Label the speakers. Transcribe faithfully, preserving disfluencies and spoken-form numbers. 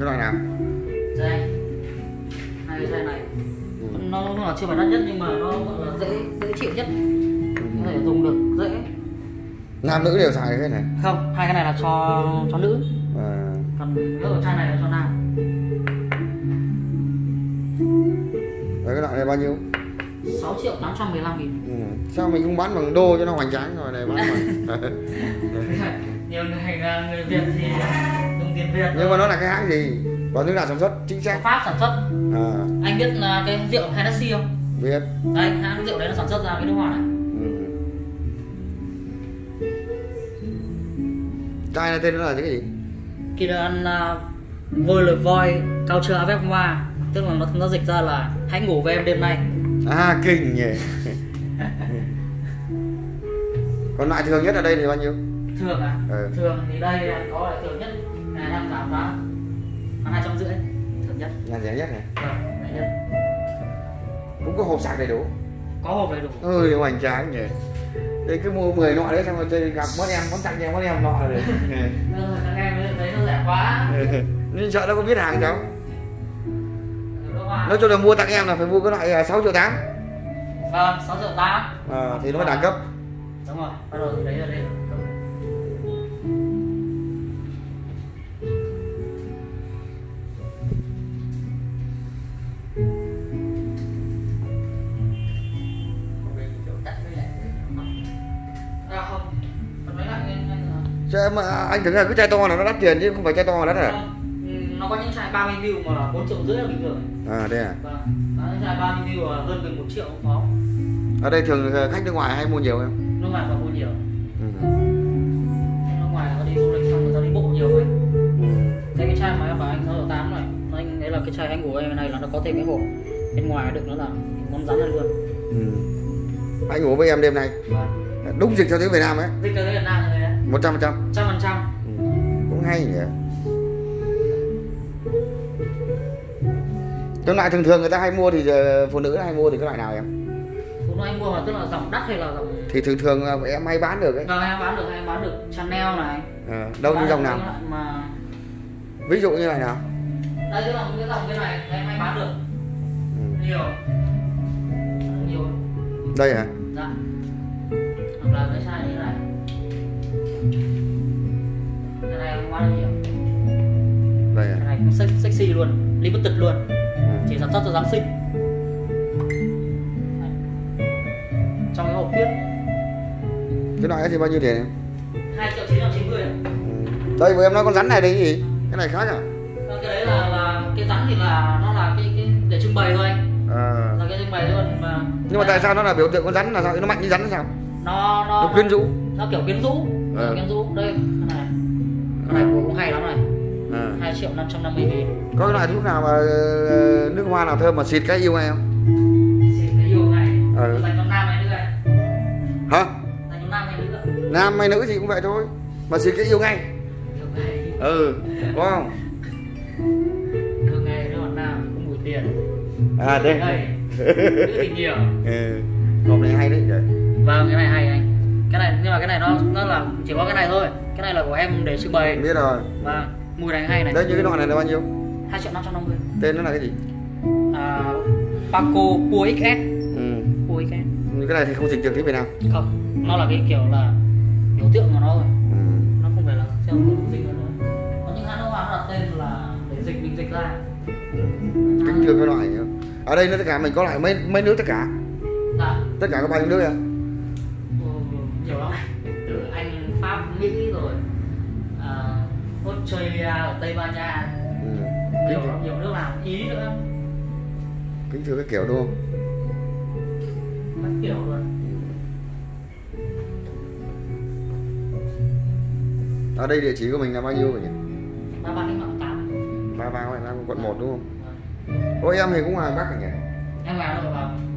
Speaker 1: Cái loại nào?
Speaker 2: Đây. Hai cái chai này. Ừ. Nó, nó chưa phải đắt nhất nhưng mà nó gọi là dễ dễ chịu nhất. Ừ. Có thể dùng được dễ.
Speaker 1: Nam nữ đều xài cái này?
Speaker 2: Không, hai cái này là cho cho nữ.
Speaker 1: À.
Speaker 2: Còn cái ở chai này là cho nam.
Speaker 1: Đấy, cái loại này bao nhiêu?
Speaker 2: sáu triệu tám trăm mười lăm nghìn.
Speaker 1: Ừ. Sao mình không bán bằng đô cho nó hoành tráng rồi này bán bằng.
Speaker 2: Nhiều người, người Việt thì dùng tiền Việt.
Speaker 1: Nhưng mà nó là cái hãng gì? Và nước nào sản xuất chính xác?
Speaker 2: Pháp sản xuất.
Speaker 1: À.
Speaker 2: Anh biết là cái rượu Hennessy không?
Speaker 1: Biết.
Speaker 2: Đây, hãng rượu đấy nó sản xuất ra cái nước hoa này.
Speaker 1: Ừ. Chai này tên nó là cái gì?
Speaker 2: Kiran uh, Voi le voi Culture avec moi, tức là nó, nó dịch ra là hãy ngủ với em đêm nay.
Speaker 1: À, kinh nhỉ. Còn loại thường nhất ở đây thì bao nhiêu?
Speaker 2: Thường à?
Speaker 1: Ừ.
Speaker 2: Thường thì đây có loại thường nhất này đang giảm giá hai trăm rưỡi, thường nhất.
Speaker 1: Là rẻ nhất này.
Speaker 2: Vâng, rẻ nhất.
Speaker 1: Cũng có hộp sạc đầy đủ.
Speaker 2: Có hộp đầy đủ.
Speaker 1: Ôi, hoành tráng nhỉ. Đây cứ mua mười nọ đấy xong rồi chơi gặp mất em, món tặng em, mất em nọ rồi.
Speaker 2: Các em thấy nó rẻ quá.
Speaker 1: Nhưng chợ nó có biết hàng cháu. Nói chung là mua tặng em là phải mua cái loại sáu triệu tám.
Speaker 2: Vâng, sáu triệu tám.
Speaker 1: À, thì nó mới đẳng cấp.
Speaker 2: Đúng rồi, bắt đầu từ đấy là đây. À không, còn mấy loại anh anh
Speaker 1: Chứ mà anh tưởng là cái chai to là nó đắt tiền chứ không phải chai to là đắt à?
Speaker 2: Nó có những chai ba mươi mi li lít mà là bốn triệu rưỡi là bình thường.
Speaker 1: À đây à?
Speaker 2: Vâng, có những chai ba mươi mi li lít là hơn gần một triệu cũng có.
Speaker 1: Ở đây thường khách nước ngoài hay mua nhiều không?
Speaker 2: Nước ngoài và mua nhiều.
Speaker 1: Ừ.
Speaker 2: Nước ngoài người ta đi du lịch xong người ta đi bộ nhiều ấy.
Speaker 1: Ừ.
Speaker 2: Thế cái chai mà em bảo anh sáu triệu tám này, anh ấy là cái chai anh của em này là nó có thêm cái hộp bên ngoài được nó là món rắn này luôn.
Speaker 1: Ừ. Anh ngủ với em đêm nay.
Speaker 2: Vâng.
Speaker 1: Đúng dịch cho tiếng Việt Nam ấy.
Speaker 2: Dịch cho tiếng Việt Nam rồi đấy.
Speaker 1: Một trăm phần trăm.
Speaker 2: Trăm phần trăm.
Speaker 1: Cũng hay nhỉ. Cái loại thường thường người ta hay mua thì phụ nữ hay mua thì cái loại nào em?
Speaker 2: Phụ nữ anh mua mà tức là dòng đắt hay là dòng?
Speaker 1: Thì thường thường em hay bán được ấy.
Speaker 2: Vâng, em bán được, em bán được Chanel này.
Speaker 1: À, đâu như dòng nào?
Speaker 2: Mà...
Speaker 1: Ví dụ như này nào?
Speaker 2: Đây tức là cái dòng cái này em hay bán được. Ừ. Nhiều. Nhiều.
Speaker 1: Đây hả?
Speaker 2: Dạ. Hoặc là cái chai như này. Cái này em bán được nhiều.
Speaker 1: Đây à?
Speaker 2: Cái này cũng sexy luôn, limited luôn. À. Chỉ sản xuất cho Giáng sinh. Trong cái hộp tiết.
Speaker 1: Cái loại ấy thì bao nhiêu tiền em?
Speaker 2: hai triệu chín trăm chín mươi.
Speaker 1: Ừ. Đây vừa em nói con rắn này đấy gì? Cái này khác à?
Speaker 2: Cái đấy là, là cái rắn thì là nó là cái, cái để trưng bày thôi anh.
Speaker 1: À.
Speaker 2: Là cái trưng bày thôi mà.
Speaker 1: Nhưng mà tại sao nó là biểu tượng con rắn là sao? Nó mạnh như rắn hay sao?
Speaker 2: Nó nó,
Speaker 1: nó quyến rũ.
Speaker 2: Nó kiểu quyến rũ. À. Quyến rũ. Đây, cái này. Cái này cũng hay lắm này. À. hai triệu năm trăm năm mươi nghìn.
Speaker 1: Có cái loại thuốc nào mà nước hoa nào thơm mà xịt cái yêu ngay không?
Speaker 2: Xịt cái yêu ngay.
Speaker 1: Ừ.
Speaker 2: Dành cho nam hay nữ này?
Speaker 1: Hả?
Speaker 2: Dành cho nam hay nữ?
Speaker 1: Nam hay nữ thì cũng vậy thôi. Mà xịt cái yêu ngay.
Speaker 2: Yêu ngay.
Speaker 1: Ừ, có không?
Speaker 2: Yêu ngay nếu mà nam cũng mùi tiền.
Speaker 1: À đây.
Speaker 2: Nữ thì nhiều.
Speaker 1: Ừ. Hộp này hay đấy vậy.
Speaker 2: Vâng, cái này hay anh. Cái này nhưng mà cái này nó nó là chỉ có cái này thôi. Cái này là của em để trưng bày.
Speaker 1: Biết rồi.
Speaker 2: Vâng, mùi này hay này.
Speaker 1: Đấy như cái loại này là bao nhiêu?
Speaker 2: hai triệu năm trăm năm mươi.
Speaker 1: Tên nó là cái gì?
Speaker 2: À, Paco Pua ích ét.
Speaker 1: Ừ.
Speaker 2: Pua ích ét.
Speaker 1: Cái này thì không dịch được tiếng Việt Nam.
Speaker 2: Không, nó là cái kiểu là biểu tượng của nó rồi.
Speaker 1: Ừ.
Speaker 2: Nó không phải là theo kiểu dịch nữa. Có những hãng nước hoa nó đặt tên là để dịch mình dịch ra.
Speaker 1: Kính thưa cái loại nữa. Ở đây nó tất cả mình có lại mấy mấy nước tất cả.
Speaker 2: Dạ.
Speaker 1: Tất cả có bao nhiêu nước ạ?
Speaker 2: Ừ, nhiều lắm. Từ Anh, Pháp, Mỹ rồi uh, Australia, ở Tây Ban Nha. Ừ. Nhiều, nhiều nước làm, Ý nữa.
Speaker 1: Kính thưa cái kiểu đúng không?
Speaker 2: Các kiểu luôn.
Speaker 1: Ở đây địa chỉ của mình là bao nhiêu vậy nhỉ?
Speaker 2: ba ba đến tám.
Speaker 1: ba ba quận một đúng không? Ôi em thì cũng ngoài Bắc rồi nhỉ?
Speaker 2: Em ngoài đâu vào?